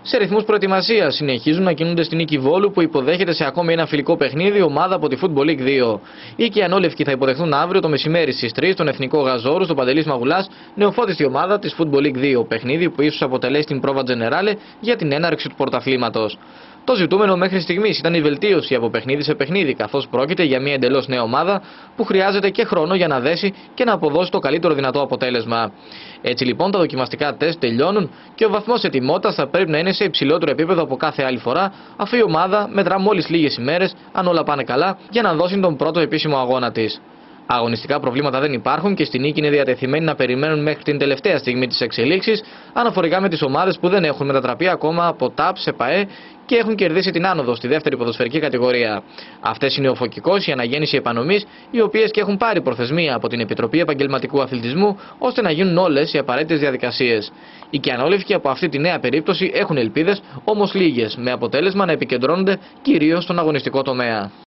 Σε ρυθμούς προετοιμασίας συνεχίζουν να κινούνται στην Νίκη Βόλου που υποδέχεται σε ακόμη ένα φιλικό παιχνίδι ομάδα από τη Football League 2. Οι Κιανόλευκοι θα υποδεχθούν αύριο το μεσημέρι στις 3 τον Εθνικό Γαζόρου στο Παντελής Μαγουλάς, νεοφώτιστη ομάδα της Football League 2, παιχνίδι που ίσως αποτελέσει την πρόβα Τζενεράλε για την έναρξη του πρωταθλήματος. Το ζητούμενο μέχρι στιγμής ήταν η βελτίωση από παιχνίδι σε παιχνίδι, καθώς πρόκειται για μια εντελώς νέα ομάδα που χρειάζεται και χρόνο για να δέσει και να αποδώσει το καλύτερο δυνατό αποτέλεσμα. Έτσι λοιπόν τα δοκιμαστικά τεστ τελειώνουν και ο βαθμός ετοιμότητας θα πρέπει να είναι σε υψηλότερο επίπεδο από κάθε άλλη φορά, αφού η ομάδα μετρά μόλις λίγες ημέρες, αν όλα πάνε καλά, για να δώσει τον πρώτο επίσημο αγώνα της. Αγωνιστικά προβλήματα δεν υπάρχουν και στη νίκη είναι διατεθειμένοι να περιμένουν μέχρι την τελευταία στιγμή της εξελίξης, αναφορικά με τις ομάδες που δεν έχουν μετατραπεί ακόμα από ΤΑΠ σε ΠΑΕ και έχουν κερδίσει την άνοδο στη δεύτερη ποδοσφαιρική κατηγορία. Αυτές είναι ο Φωκικός, η Αναγέννηση Επανομής, οι οποίες και έχουν πάρει προθεσμία από την Επιτροπή Επαγγελματικού Αθλητισμού ώστε να γίνουν όλες οι απαραίτητες διαδικασίες. Οι Κιανόλευκοι από αυτή τη νέα περίπτωση έχουν ελπίδες, όμως λίγες, με αποτέλεσμα να επικεντρώνονται κυρίως στον αγωνιστικό τομέα.